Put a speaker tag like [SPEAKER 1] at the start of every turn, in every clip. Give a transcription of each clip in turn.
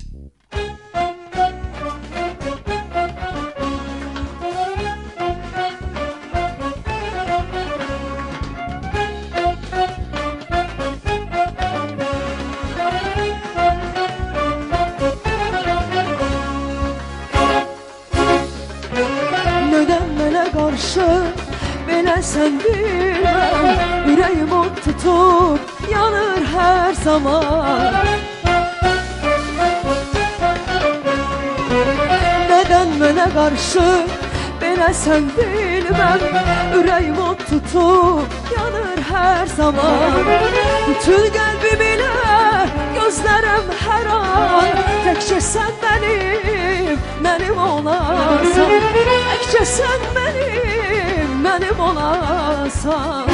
[SPEAKER 1] Qarşı beləsən bilməm, ürəyim od tutub yanır hər zaman. Nədən mənə qarşı beləsən bilməm, ürəyim od tutub yanır hər zaman. Bütün qəlbim ilə gözlərəm hər an, təkcə sən mənim olasan. Təkcə sən mənim olasan.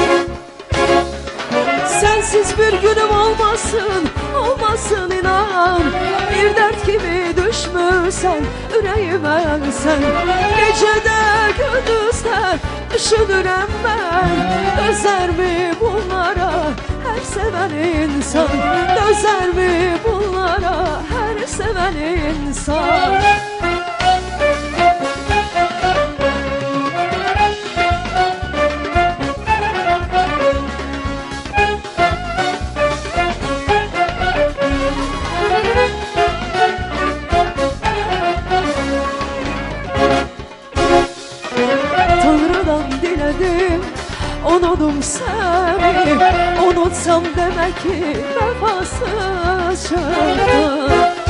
[SPEAKER 1] Sensiz bir günüm olmasın inan. Bir dert gibi düşmürsən ürəyimə sən. Gecədə gündüzdə düşünürəm mən, dözərmi bunlara hər sevən insan? Dözərmi bunlara hər sevən insan? Unudum seni, unutsam demek ki vefasız çıktım.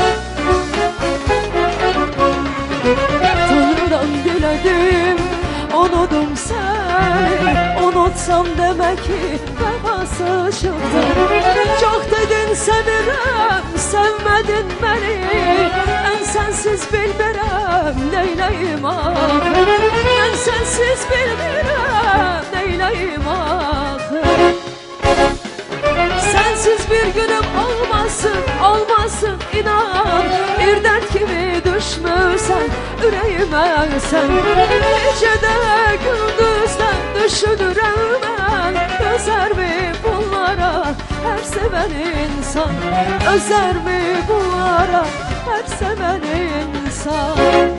[SPEAKER 1] Tanrı'dan diledim, unudum seni, unutsam demek ki vefasız çıktım. Çok dedin sevirem, sevmedin beni, ben sensiz bilmirem neyleyim ahır. Ben sensiz bilmirem neyleyim ahır. Sensiz bir günüm olmasın inan. Bir dert gibi düşmürsen yüreğime sen. Gecede gündüzde düşünürüm ben, özer mi bunlara her seven insan? Özer mi bunlara her seven insan?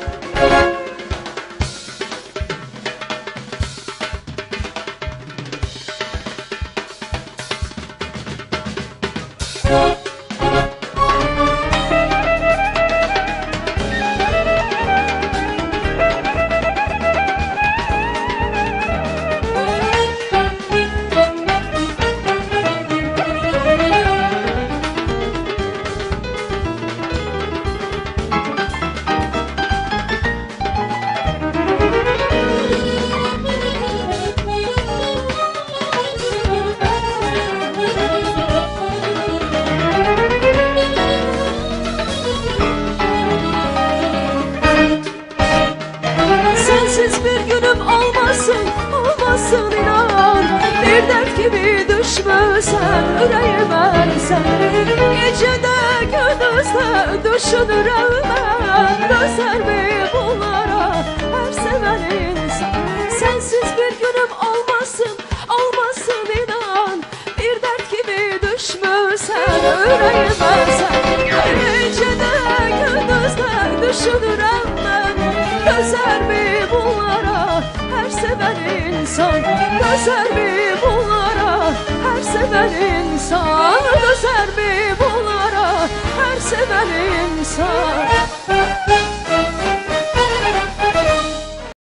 [SPEAKER 1] Olmasın inan. Bir dert gibi düşmürsen yüreğime sen. Gecede gündüzde düşünürüm ben, dözer mi bunlara her seven insan? Sensiz bir günüm olmasın inan. Bir dert gibi düşmürsen yüreğime sen. Gecede gündüzde düşünürüm ben, dözer mi bunlara her seven insan? Dözer mi bunlara her seven insan? Dözer mi bunlara her seven insan?